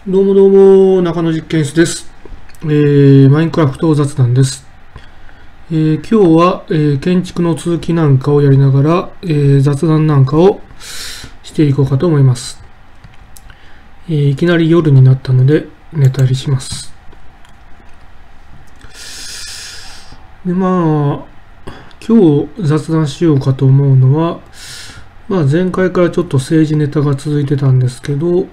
どうもどうも、中野実験室です。マインクラフト雑談です。今日は、建築の続きなんかをやりながら、雑談なんかをしていこうかと思います。いきなり夜になったので、寝たりします。で、今日雑談しようかと思うのは、前回からちょっと政治ネタが続いてたんですけど、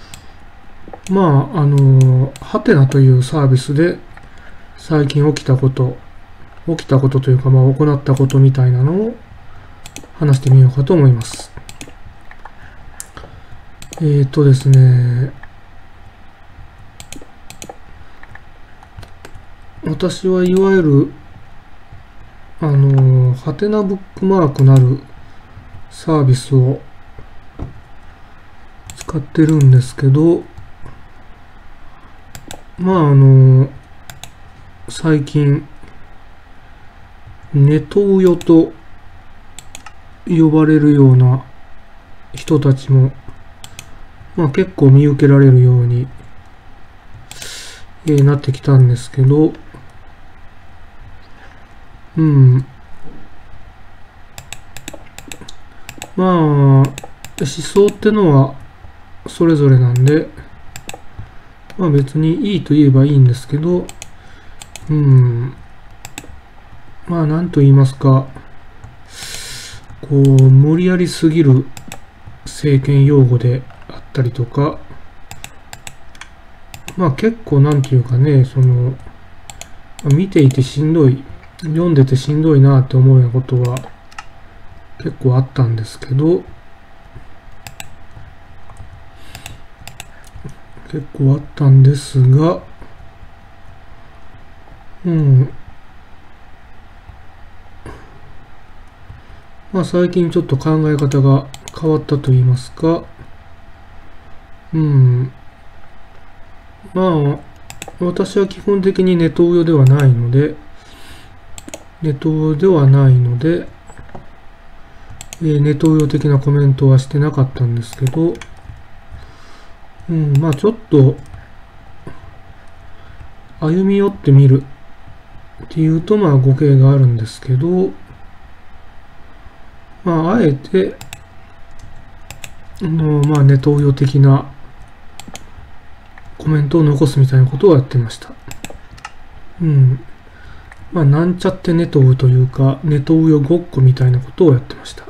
ハテナというサービスで最近起きたことというか、行ったことみたいなのを話してみようかと思います。ですね、私はいわゆる、ハテナブックマークなるサービスを使ってるんですけど、最近、ネトウヨと呼ばれるような人たちも、結構見受けられるように、なってきたんですけど、思想ってのはそれぞれなんで、別にいいと言えばいいんですけど、なんと言いますか、無理やりすぎる政権用語であったりとか、結構なんていうかね、見ていてしんどい、読んでてしんどいなって思うようなことは結構あったんですけど、最近ちょっと考え方が変わったと言いますか、私は基本的にネトウヨではないので、ネトウヨ的なコメントはしてなかったんですけど、ちょっと歩み寄ってみるっていうと語弊があるんですけど、あえてネトウヨ的なコメントを残すみたいなことをやってました。なんちゃってネトウというか、ネトウヨごっこみたいなことをやってました。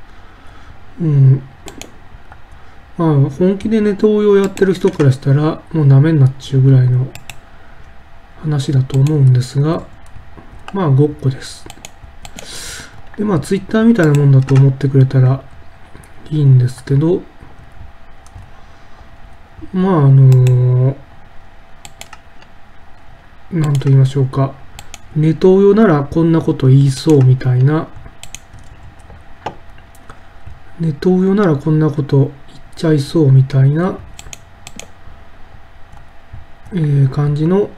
本気でネトウヨをやってる人からしたら、もうダメになっちゃうぐらいの話だと思うんですが、ごっこです。で、ツイッターみたいなもんだと思ってくれたらいいんですけど、なんと言いましょうか。ネトウヨならこんなこと言いそうみたいな、ネトウヨならこんなこと言っちゃいそうみたいな、感じの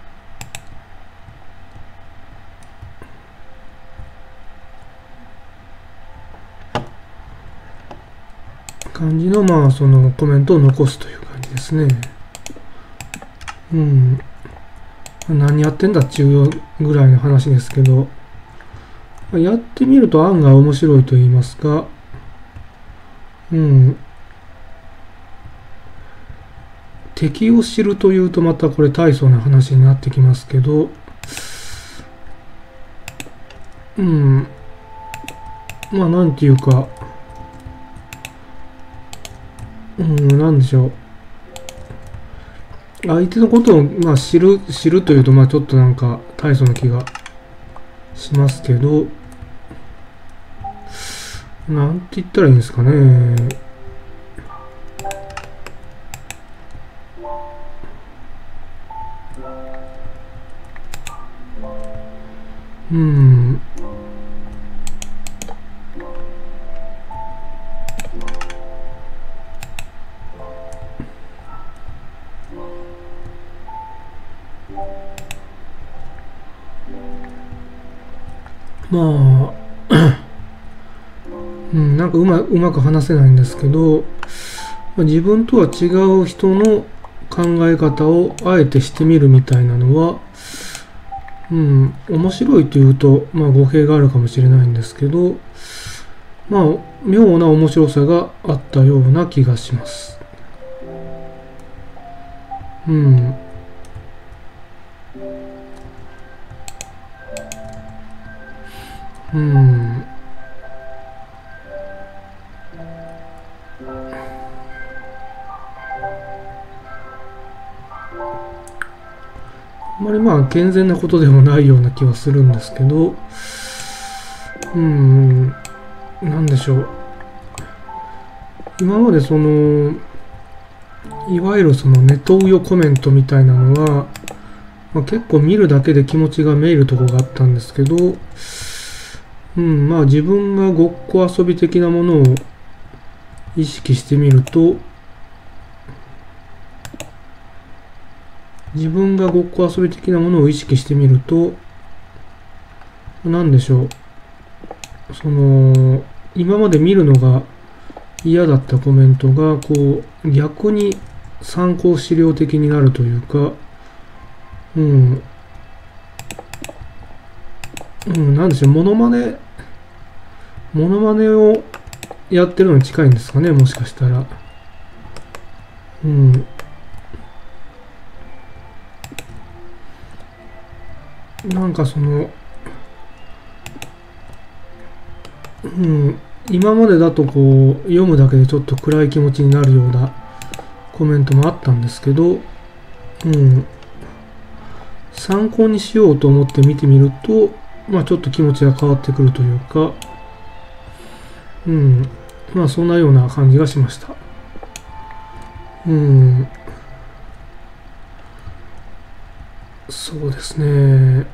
そのコメントを残すという感じですね。何やってんだっちゅうぐらいの話ですけど、やってみると案外面白いと言いますか、敵を知るというとまたこれ大層な話になってきますけど、なんていうか、なんでしょう。相手のことを、知るというと、ちょっとなんか大層な気がしますけど、なんて言ったらいいんですかね。なんかうまく話せないんですけど、自分とは違う人の考え方をあえてしてみるみたいなのは、面白いというと、語弊があるかもしれないんですけど、妙な面白さがあったような気がします。あんまり健全なことでもないような気はするんですけど、なんでしょう。今までいわゆるネトウヨコメントみたいなのは、結構見るだけで気持ちがめいるところがあったんですけど、自分がごっこ遊び的なものを意識してみると、なんでしょう。今まで見るのが嫌だったコメントが、逆に参考資料的になるというか、なんでしょう、モノマネをやってるのに近いんですかね、もしかしたら。なんか今までだと読むだけでちょっと暗い気持ちになるようなコメントもあったんですけど、参考にしようと思って見てみると、ちょっと気持ちが変わってくるというか、そんなような感じがしました。そうですね。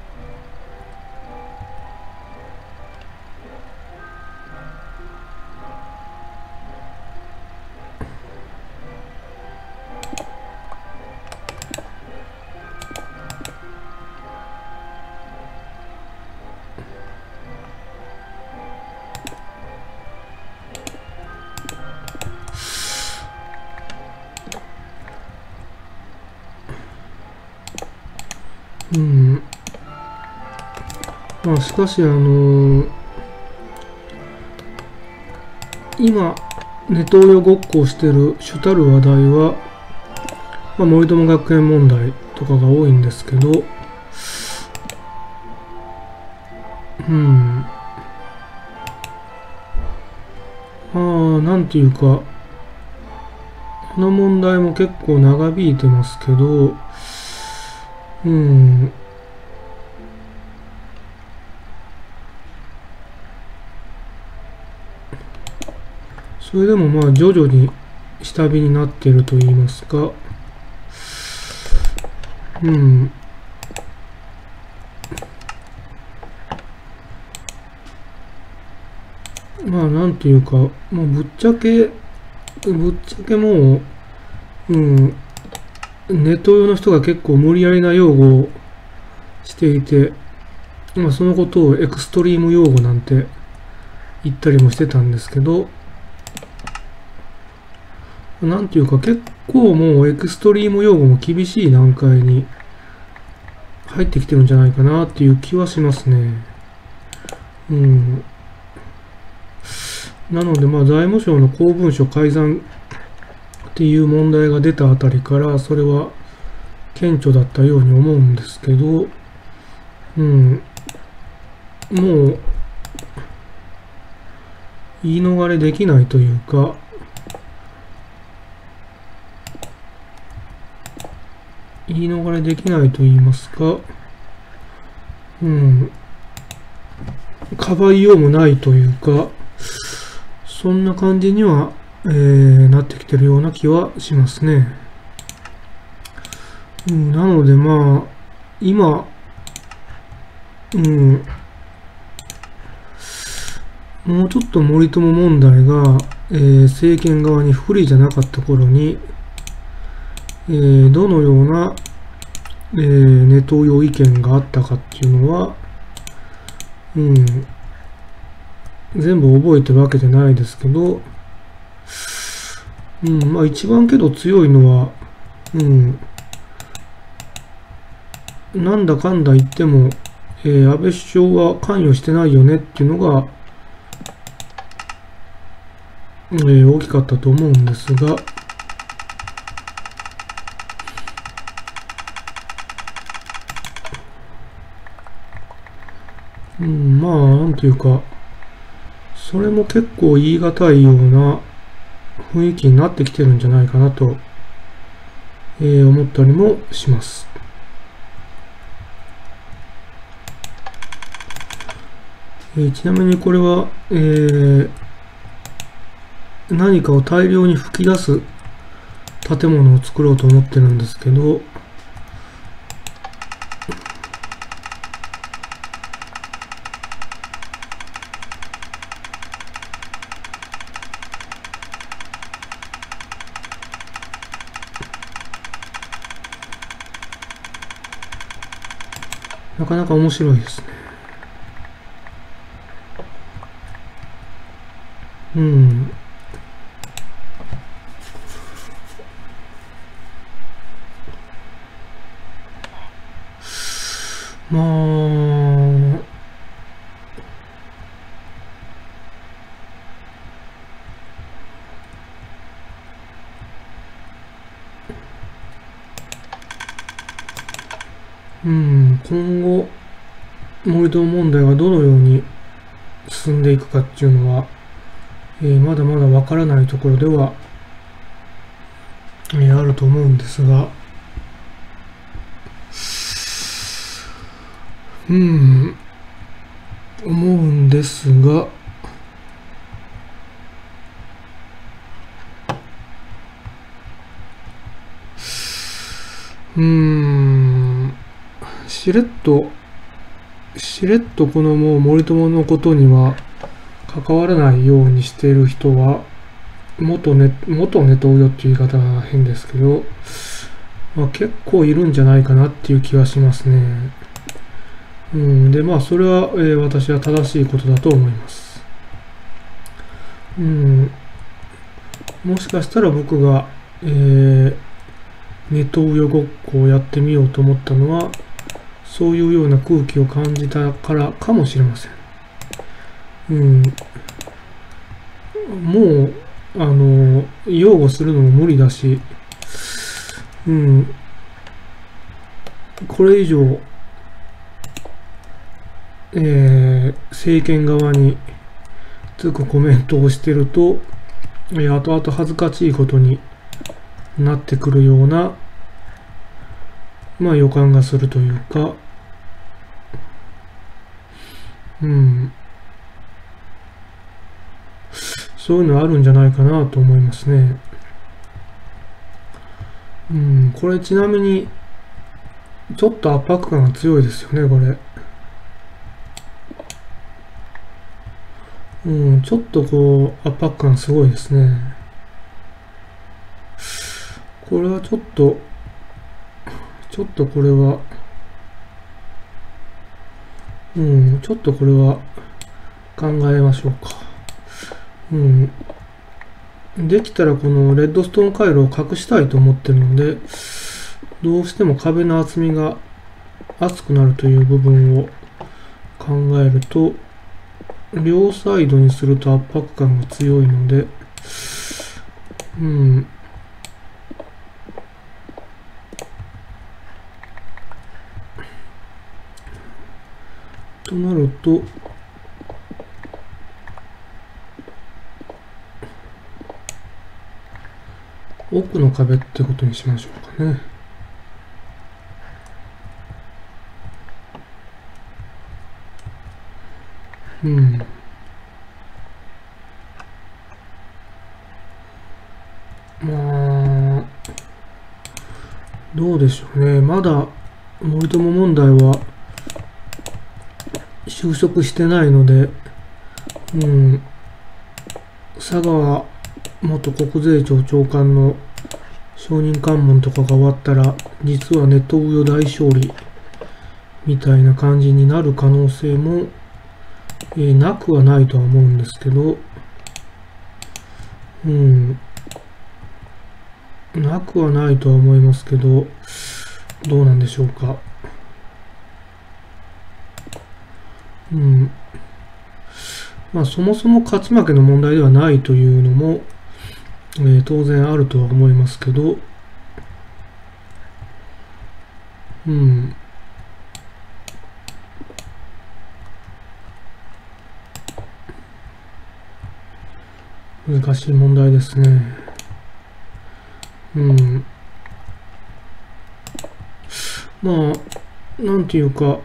しかし今ネトウヨごっこをしている主たる話題は、森友学園問題とかが多いんですけど、なんていうか、この問題も結構長引いてますけど、それでも徐々に下火になっていると言いますか、なんていうか、ぶっちゃけもう、ネット用の人が結構無理やりな用語をしていて、そのことをエクストリーム用語なんて言ったりもしてたんですけど、なんていうか結構もうエクストリーム用語も厳しい段階に入ってきてるんじゃないかなっていう気はしますね。なので財務省の公文書改ざんっていう問題が出たあたりからそれは顕著だったように思うんですけど、もう言い逃れできないというか、言い逃れできないと言いますか、かばいようもないというか、そんな感じには、なってきてるような気はしますね。なので今、もうちょっと森友問題が、政権側に不利じゃなかった頃に、どのような、ネトウヨ意見があったかっていうのは、全部覚えてるわけじゃないですけど、一番けど強いのは、 なんだかんだ言っても、安倍首相は関与してないよねっていうのが、大きかったと思うんですが、まあ、なんていうか、それも結構言い難いような雰囲気になってきてるんじゃないかなと、思ったりもします。ちなみにこれは、何かを大量に吹き出す建物を作ろうと思ってるんですけど、なかなか面白いですね。まあ、今後、盛土問題がどのように進んでいくかっていうのは、まだまだわからないところでは、あると思うんですが、思うんですが、しれっとこのもう森友のことには関わらないようにしている人は、元ネトウヨっていう言い方は変ですけど、結構いるんじゃないかなっていう気はしますね。で、それは、私は正しいことだと思います。もしかしたら僕が、ネトウヨごっこをやってみようと思ったのは、そういうような空気を感じたからかもしれません。もう、擁護するのも無理だし、これ以上、政権側につくコメントをしてると、後々恥ずかしいことになってくるような、予感がするというか、そういうのあるんじゃないかなと思いますね。これちなみに、ちょっと圧迫感が強いですよね、これ。ちょっとこう、圧迫感すごいですね。これはちょっとこれは、ちょっとこれは考えましょうか。できたらこのレッドストーン回路を隠したいと思ってるので、どうしても壁の厚みが厚くなるという部分を考えると、両サイドにすると圧迫感が強いので、となると、奥の壁ってことにしましょうかね。どうでしょうね。まだ森友問題は収束してないので、佐川元国税庁長官の証人喚問とかが終わったら、実はネトウヨ大勝利みたいな感じになる可能性も、なくはないとは思うんですけど、 なくはないとは思いますけど、どうなんでしょうか。まあそもそも勝ち負けの問題ではないというのも、当然あるとは思いますけど、難しい問題ですね。まあ、なんていうか、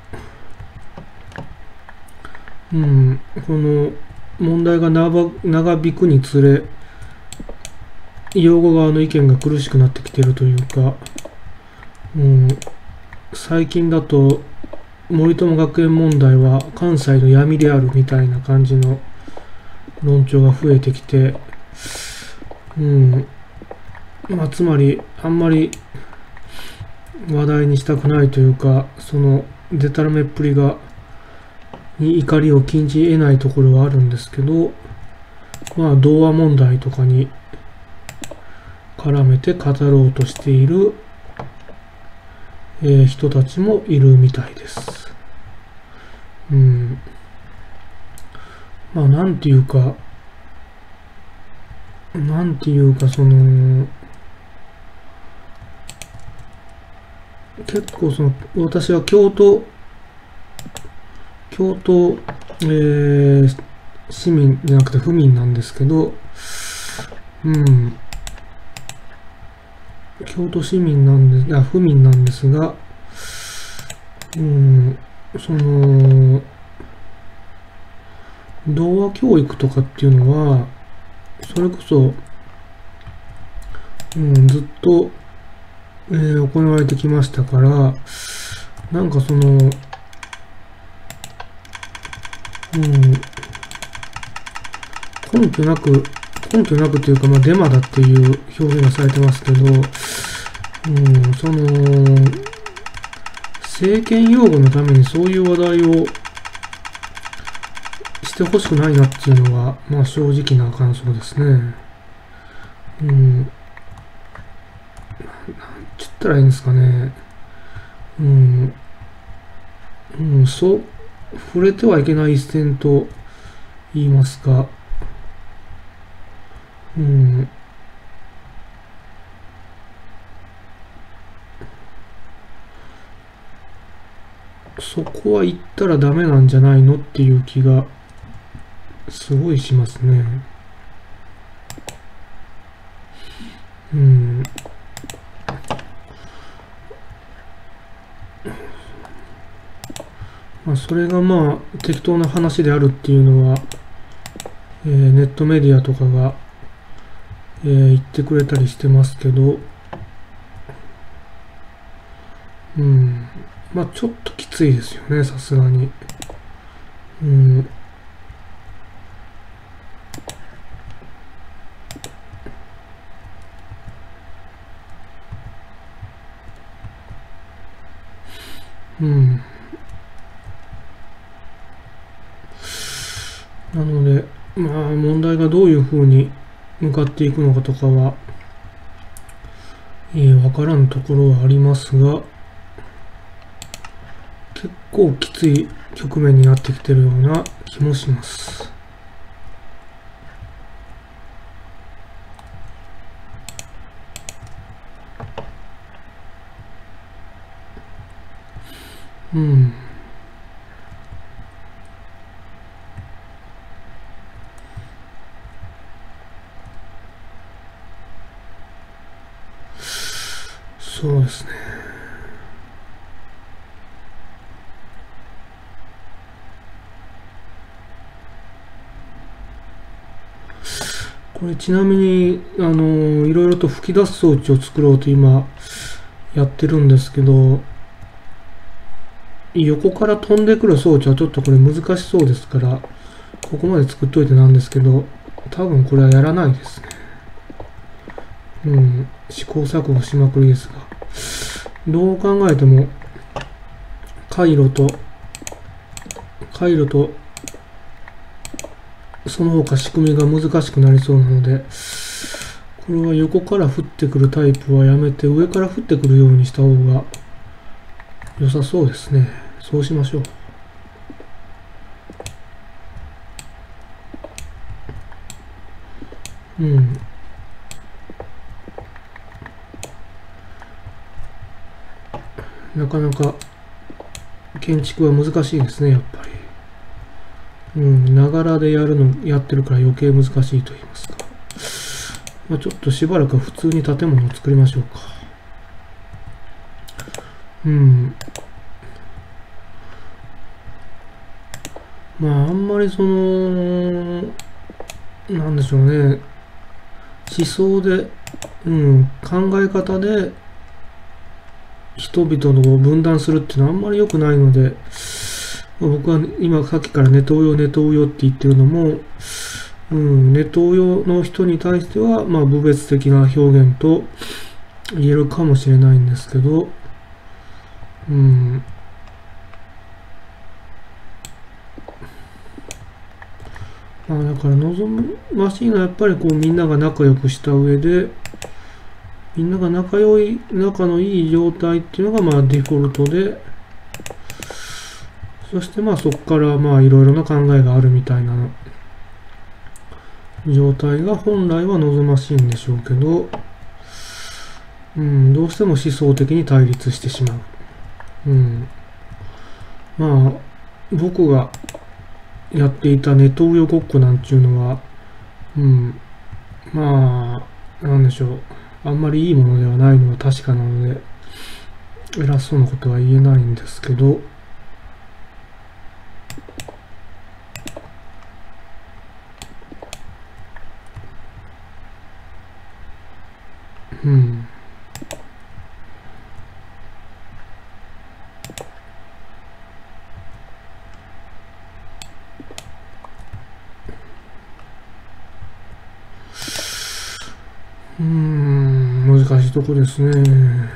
この問題が長引くにつれ、擁護側の意見が苦しくなってきているというか、最近だと森友学園問題は関西の闇であるみたいな感じの論調が増えてきて、まあ、つまりあんまり話題にしたくないというか、そのデタラメっぷりに怒りを禁じ得ないところはあるんですけど、まあ童話問題とかに絡めて語ろうとしている、人たちもいるみたいです。まあなんていうかその結構その私は京都、市民じゃなくて府民なんですけど、京都市民なんで、府民なんですが、その童話教育とかっていうのはそれこそ、ずっと、行われてきましたから、なんかその根拠なくというか、まあ、デマだっていう表現がされてますけど、その、政権擁護のためにそういう話題をしてほしくないなっていうのが、まあ正直な感想ですね。なんて言ったらいいんですかね。そう、触れてはいけない一線と言いますか、そこは言ったらダメなんじゃないのっていう気がすごいしますね。まあそれがまあ適当な話であるっていうのは、ネットメディアとかが、言ってくれたりしてますけど、まあちょっときついですよね、さすがに。なので、まあ問題がどういうふうに向かっていくのかとかは、わからんところはありますが、結構きつい局面になってきてるような気もします。そうですね。これちなみに、いろいろと吹き出す装置を作ろうと今やってるんですけど、横から飛んでくる装置はちょっとこれ難しそうですから、ここまで作っといてなんですけど、多分これはやらないですね。試行錯誤しまくりですが。どう考えても、回路と、その他仕組みが難しくなりそうなので、 これは横から降ってくるタイプはやめて上から降ってくるようにした方が良さそうですね。そうしましょう。うん。なかなか建築は難しいですね、やっぱり。うん、ながらでやってるから余計難しいと言いますか。まあ、ちょっとしばらくは普通に建物を作りましょうか。うん。まあ、あんまりなんでしょうね。思想で、考え方で人々を分断するっていうのはあんまり良くないので、僕は今さっきからネトウヨネトウヨって言ってるのも、ネトウヨの人に対しては、まあ、部別的な表現と言えるかもしれないんですけど、まあ、だから望ましいのはやっぱりこうみんなが仲良くした上で、みんなが仲のいい状態っていうのがまあデフォルトで、そしてまあそこからまあいろいろな考えがあるみたいな状態が本来は望ましいんでしょうけど、どうしても思想的に対立してしまう。まあ僕がやっていたネトウヨごっこなんていうのは、まあなんでしょう、あんまりいいものではないのは確かなので偉そうなことは言えないんですけど、難しいとこですね。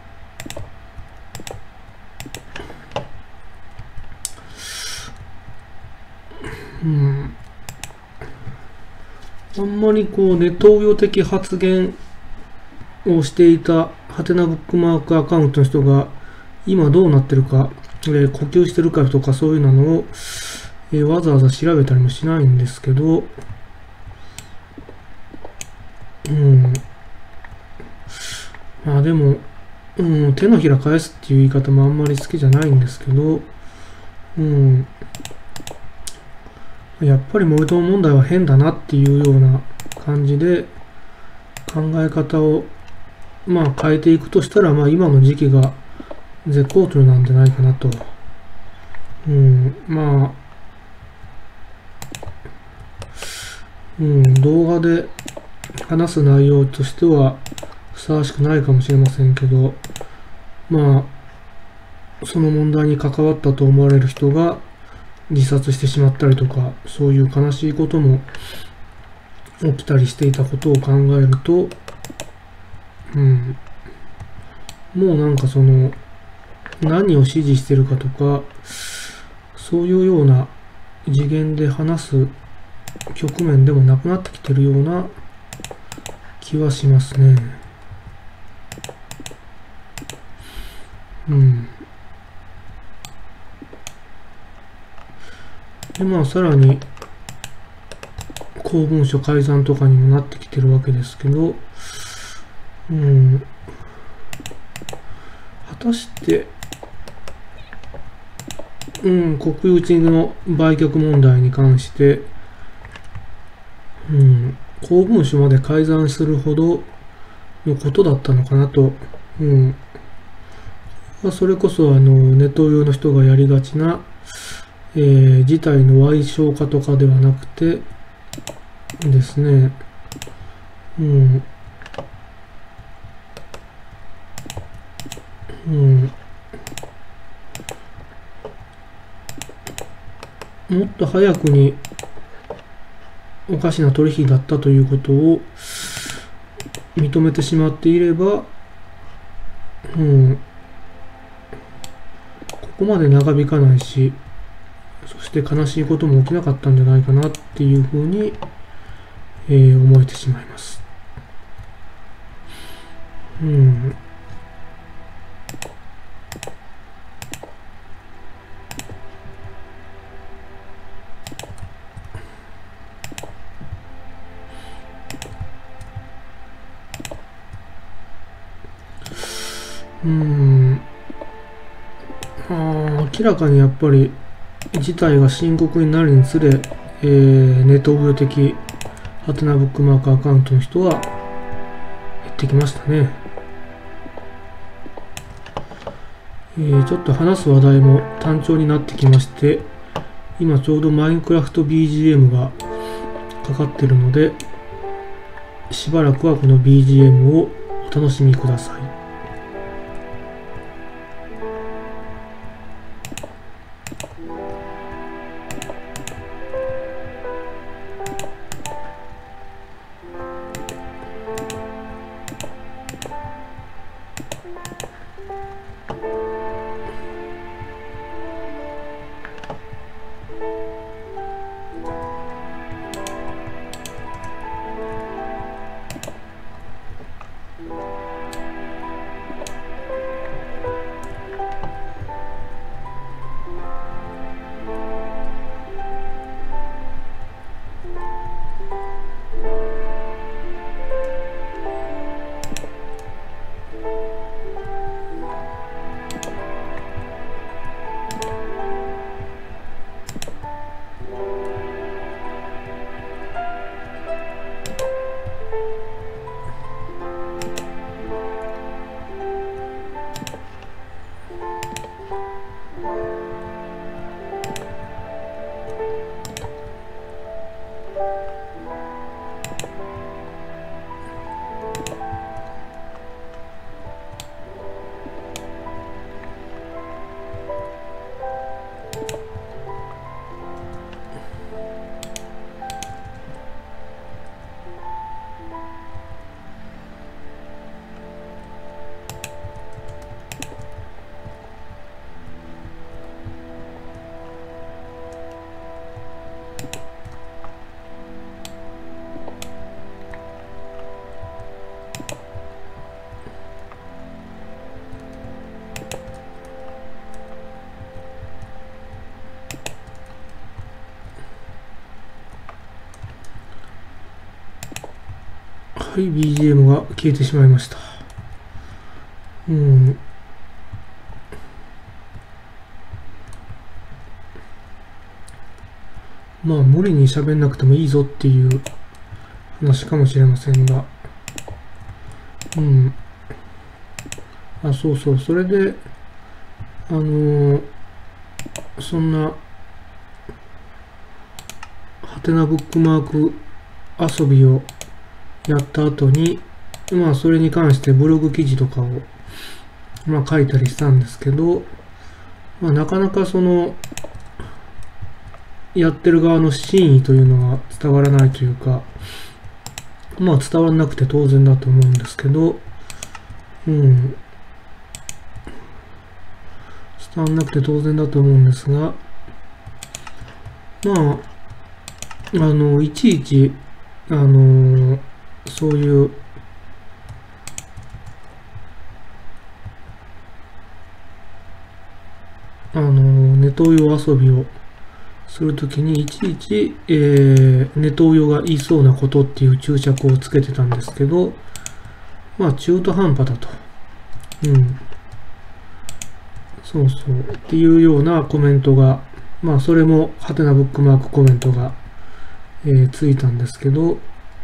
あんまりこうネトウヨ的発言をしていたハテナブックマークアカウントの人が今どうなってるか、呼吸してるかとかそういうのを、わざわざ調べたりもしないんですけど、まあでも、手のひら返すっていう言い方もあんまり好きじゃないんですけど、やっぱり森友問題は変だなっていうような感じで考え方をまあ変えていくとしたら、まあ今の時期が絶好調なんじゃないかなと。まあ、動画で話す内容としてはふさわしくないかもしれませんけど、まあ、その問題に関わったと思われる人が自殺してしまったりとか、そういう悲しいことも起きたりしていたことを考えると、もうなんか何を指示してるかとか、そういうような次元で話す局面でもなくなってきてるような気はしますね。で、まあさらに公文書改ざんとかにもなってきてるわけですけど、果たして、国有地の売却問題に関して、公文書まで改ざんするほどのことだったのかなと、それこそネトウヨの人がやりがちな、事態の矮小化とかではなくてですね、もっと早くにおかしな取引だったということを認めてしまっていれば、ここまで長引かないし、そして悲しいことも起きなかったんじゃないかなっていうふうに、思えてしまいます。 うん。明らかにやっぱり事態が深刻になるにつれ、ネットウヨ的ハテナブックマークアカウントの人は減ってきましたね。ちょっと話す話題も単調になってきまして、今ちょうどマインクラフト BGM がかかってるので、しばらくはこの BGM をお楽しみください。はい、BGM が消えてしまいました。まあ無理に喋んなくてもいいぞっていう話かもしれませんが、そうそう、それでそんなハテナブックマーク遊びをやった後に、それに関してブログ記事とかを書いたりしたんですけど、なかなかそのやってる側の真意というのが伝わらないというか、伝わらなくて当然だと思うんですけど、伝わらなくて当然だと思うんですが、いちいちそういうネトウヨ遊びをするときにいちいち、ネトウヨが言いそうなことっていう注釈をつけてたんですけど、中途半端だと。そうそう。っていうようなコメントが、それもハテナブックマークコメントが、ついたんですけど、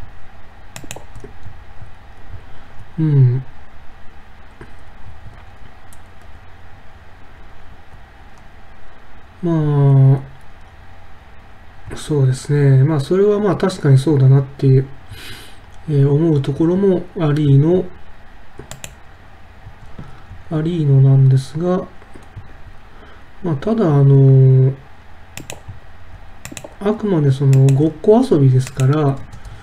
そうですね。それは確かにそうだなっていう、思うところもありのなんですが、ただあくまでそのごっこ遊びですから、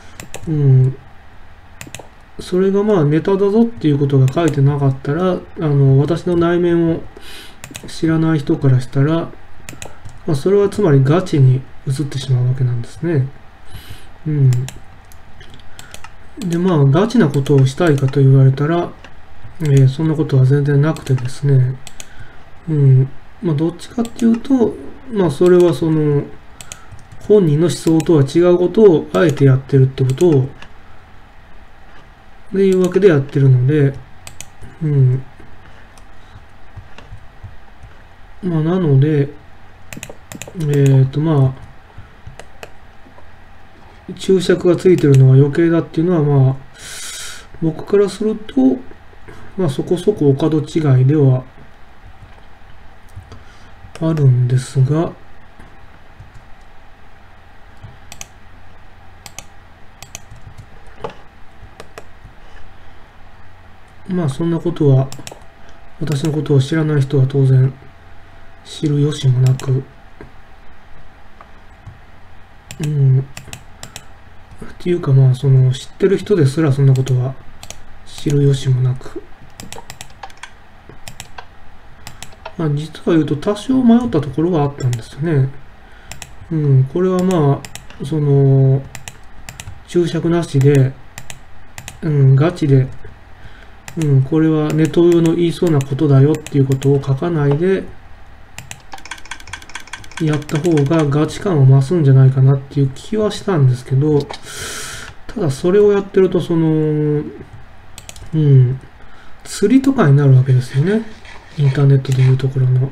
それがネタだぞっていうことが書いてなかったら、私の内面を知らない人からしたら、それはつまりガチに移ってしまうわけなんですね。で、ガチなことをしたいかと言われたら、 そんなことは全然なくてですね、どっちかっていうと、それは本人の思想とは違うことをあえてやってるってことを、っていうわけでやってるので、なので、注釈がついてるのは余計だっていうのは、僕からすると、そこそこお門違いではあるんですが、そんなことは、私のことを知らない人は当然知る由もなく、っていうか知ってる人ですらそんなことは知る由もなく、実は言うと多少迷ったところはあったんですよね。これは注釈なしで、ガチで、これはネトウヨの言いそうなことだよっていうことを書かないでやった方がガチ感を増すんじゃないかなっていう気はしたんですけど、ただそれをやってると釣りとかになるわけですよね。インターネットでいうところの。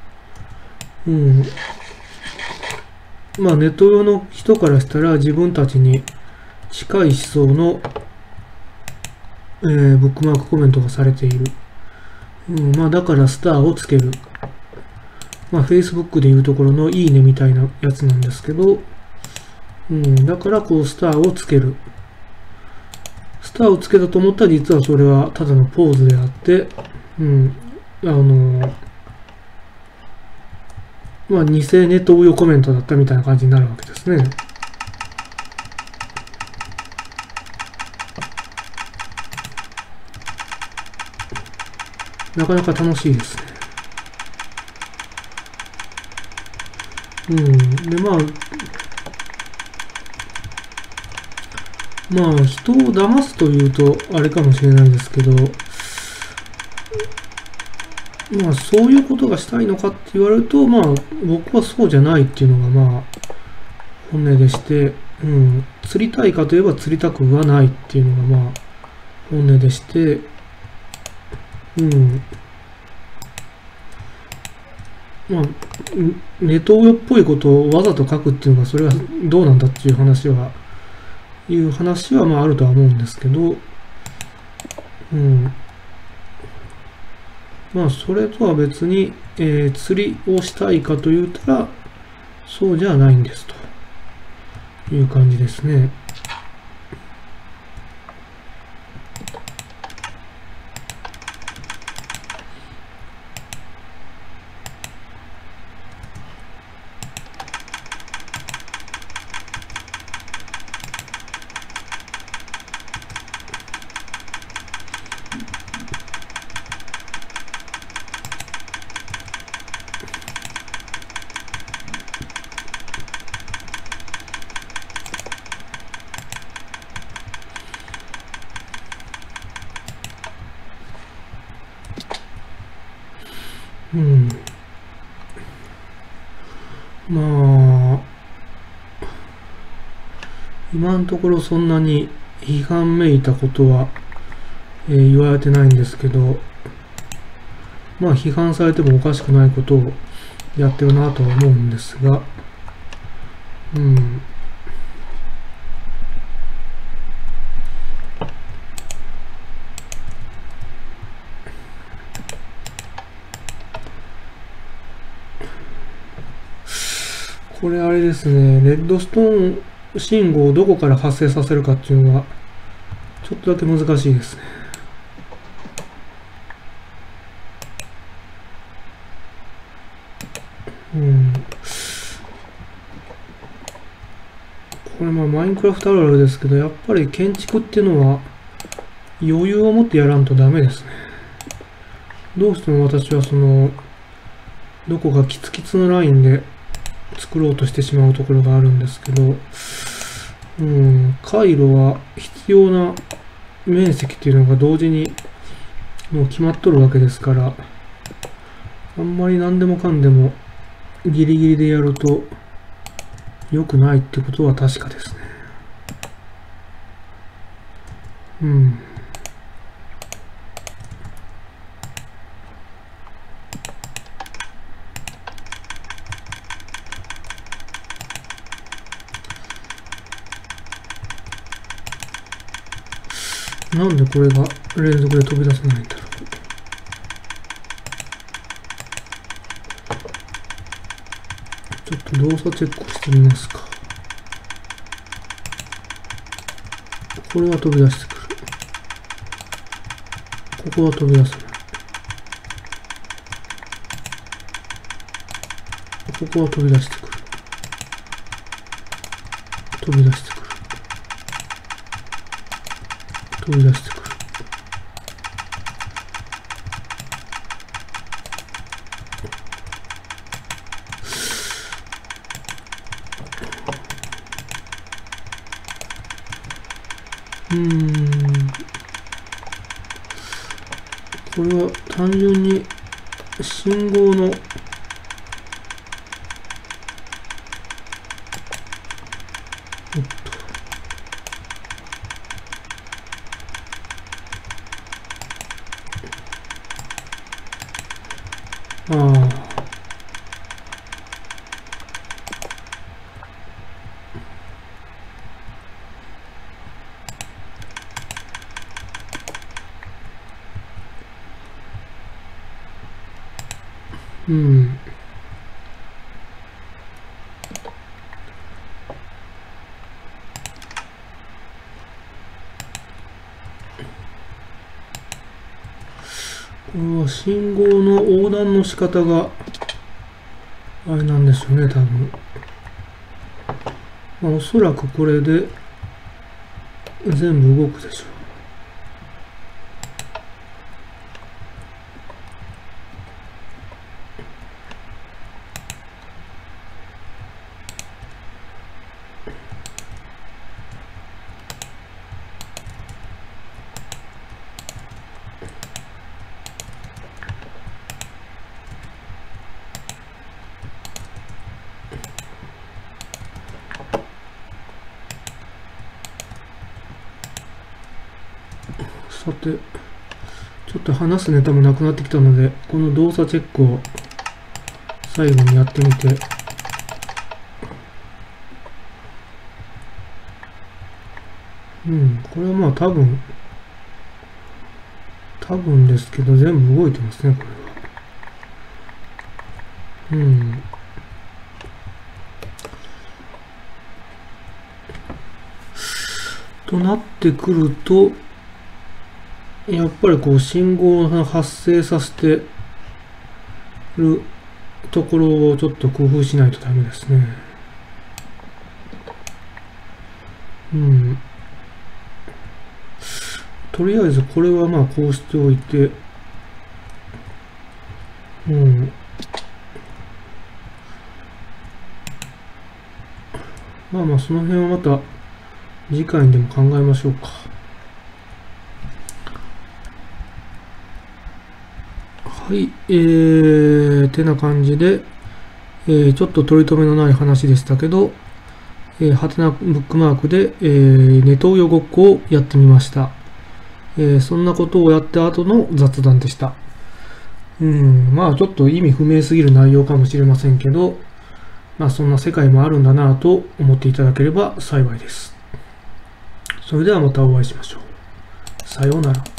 ネトウヨの人からしたら自分たちに近い思想の、ブックマークコメントがされている。だからスターをつける。Facebook でいうところのいいねみたいなやつなんですけど、だからスターをつける。スターをつけたと思ったら実はそれはただのポーズであって、偽ネトウヨコメントだったみたいな感じになるわけですね。なかなか楽しいですね。で、人を騙すというとあれかもしれないですけど、そういうことがしたいのかって言われると、僕はそうじゃないっていうのが本音でして、釣りたいかといえば釣りたくはないっていうのが本音でして、ネトウヨっぽいことをわざと書くっていうのが、それはどうなんだっていう話はあるとは思うんですけど、それとは別に、釣りをしたいかと言ったら、そうじゃないんですという感じですね。今のところそんなに批判めいたことは、言われてないんですけど、批判されてもおかしくないことをやってるなとは思うんですが、これあれですね、レッドストーン信号をどこから発生させるかっていうのは、ちょっとだけ難しいですね。これマインクラフトあるあるですけど、やっぱり建築っていうのは余裕を持ってやらんとダメですね。どうしても私はどこかキツキツのラインで作ろうとしてしまうところがあるんですけど、回路は必要な面積っていうのが同時にもう決まっとるわけですから、あんまり何でもかんでもギリギリでやると良くないってことは確かですね。なんでこれが連続で飛び出せないんだろう。ちょっと動作チェックをしてみますか。これは飛び出してくる。ここは飛び出せない。ここは飛び出してくる。飛び出してくる。飛び出してくる。これは単純に信号のこれは信号の横断の仕方があれなんですよね、多分。おそらくこれで全部動くでしょう。さて、ちょっと話すネタもなくなってきたので、この動作チェックを最後にやってみて、これはまあ多分ですけど、全部動いてますね、これは。となってくると、やっぱりこう信号を発生させてるところをちょっと工夫しないとダメですね。とりあえずこれはまあこうしておいて、まあその辺はまた次回にでも考えましょうか。はい、てな感じで、ちょっと取り留めのない話でしたけど、ハテナブックマークで、ネトウヨごっこをやってみました。そんなことをやった後の雑談でした。まあちょっと意味不明すぎる内容かもしれませんけど、まあそんな世界もあるんだなぁと思っていただければ幸いです。それではまたお会いしましょう。さようなら。